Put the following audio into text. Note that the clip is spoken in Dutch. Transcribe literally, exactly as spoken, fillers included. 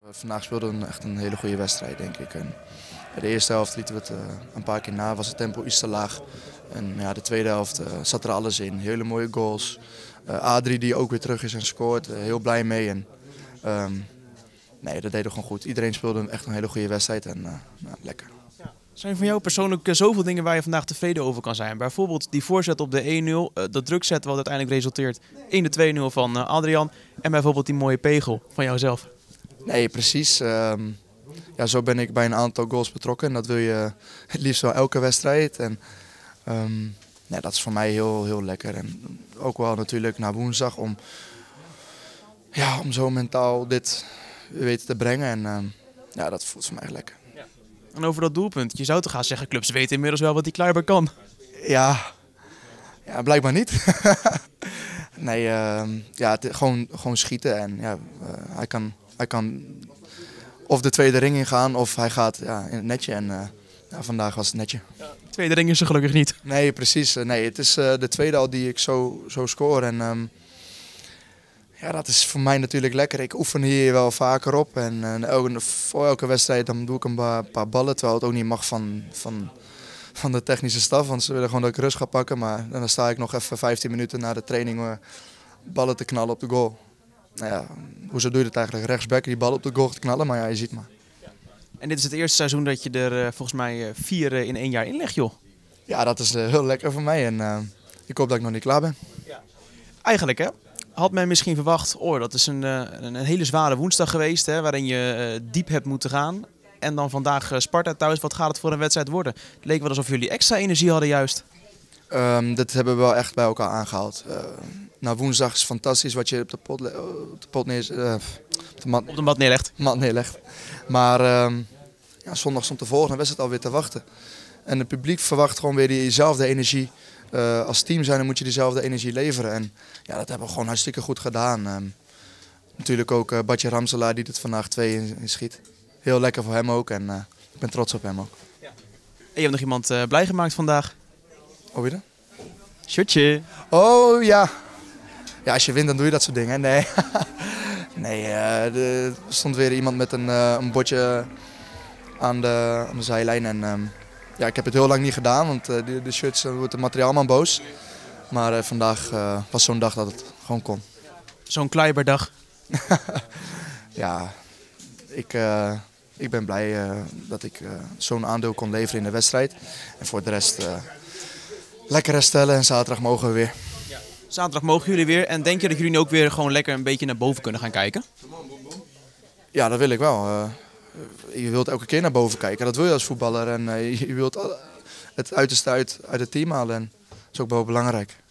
Vandaag speelden we echt een hele goede wedstrijd, denk ik. En bij de eerste helft lieten we het uh, een paar keer na, was het tempo iets te laag. En ja, de tweede helft uh, zat er alles in. Hele mooie goals. Uh, Adrie die ook weer terug is en scoort, uh, heel blij mee. En, um, nee, dat deden we gewoon goed. Iedereen speelde echt een hele goede wedstrijd en uh, nou, lekker. Ja. Zijn van jou persoonlijk zoveel dingen waar je vandaag tevreden over kan zijn? Bijvoorbeeld die voorzet op de één nul, uh, dat drukzet wat uiteindelijk resulteert in de twee nul van uh, Adrian. En bijvoorbeeld die mooie pegel van jouzelf. Nee, precies. Um, ja, zo ben ik bij een aantal goals betrokken. En dat wil je het liefst wel elke wedstrijd. En, um, ja, dat is voor mij heel, heel lekker. En ook wel natuurlijk naar woensdag om, ja, om zo mentaal dit weten te brengen. En um, ja, dat voelt voor mij echt lekker. Ja. En over dat doelpunt. Je zou toch gaan zeggen, clubs weten inmiddels wel wat die Kleiber kan. Ja, ja blijkbaar niet. nee, uh, ja, het, gewoon, gewoon schieten. En ja, uh, hij kan... Hij kan of de tweede ring ingaan of hij gaat ja, in het netje. En uh, ja, vandaag was het netje. Ja, de tweede ring is er gelukkig niet. Nee, precies. Nee, het is uh, de tweede al die ik zo, zo score. En um, ja, dat is voor mij natuurlijk lekker. Ik oefen hier wel vaker op. En uh, elke, voor elke wedstrijd dan doe ik een paar, paar ballen. Terwijl het ook niet mag van, van, van de technische staf. Want ze willen gewoon dat ik rust ga pakken. Maar dan sta ik nog even vijftien minuten na de training uh, ballen te knallen op de goal. Nou ja, hoezo doe je dat eigenlijk? Rechtsback die bal op de goal te knallen, maar ja, je ziet maar. En dit is het eerste seizoen dat je er uh, volgens mij uh, vier uh, in één jaar in legt, joh. Ja, dat is uh, heel lekker voor mij en uh, ik hoop dat ik nog niet klaar ben. Ja. Eigenlijk hè, had men misschien verwacht, oh, dat is een, uh, een hele zware woensdag geweest, hè, waarin je uh, diep hebt moeten gaan. En dan vandaag uh, Sparta thuis, wat gaat het voor een wedstrijd worden? Het leek wel alsof jullie extra energie hadden juist. Um, dat hebben we wel echt bij elkaar aangehaald. Uh, nou, woensdag is fantastisch wat je op de pot, op de pot neer, uh, op de mat, op de mat neerlegt. Mat neerlegt. Maar um, ja, zondag stond de volgende wedstrijd alweer te wachten. En het publiek verwacht gewoon weer diezelfde energie. Uh, als team zijn dan moet je diezelfde energie leveren. En ja, dat hebben we gewoon hartstikke goed gedaan. Um, natuurlijk ook uh, Badje Ramselaar die het vandaag twee in, in schiet. Heel lekker voor hem ook en uh, ik ben trots op hem ook. Ja. En je hebt nog iemand uh, blij gemaakt vandaag? Oh, wie dan? Shirtje. Oh ja. Ja, als je wint dan doe je dat soort dingen. Nee, nee uh, er stond weer iemand met een, uh, een bordje aan de, aan de zijlijn. En, um, ja, ik heb het heel lang niet gedaan, want uh, de, de shirts uh, wordt de materiaalman boos. Maar uh, vandaag uh, was zo'n dag dat het gewoon kon. Zo'n Kleiberdag. Ja, ik, uh, ik ben blij uh, dat ik uh, zo'n aandeel kon leveren in de wedstrijd. En voor de rest uh, lekker herstellen en zaterdag mogen we weer. Zaterdag mogen jullie weer. En denk je dat jullie nu ook weer gewoon lekker een beetje naar boven kunnen gaan kijken? Ja, dat wil ik wel. Uh, je wilt elke keer naar boven kijken. Dat wil je als voetballer. En uh, je wilt het uiterste uit, uit het team halen. En dat is ook wel belangrijk.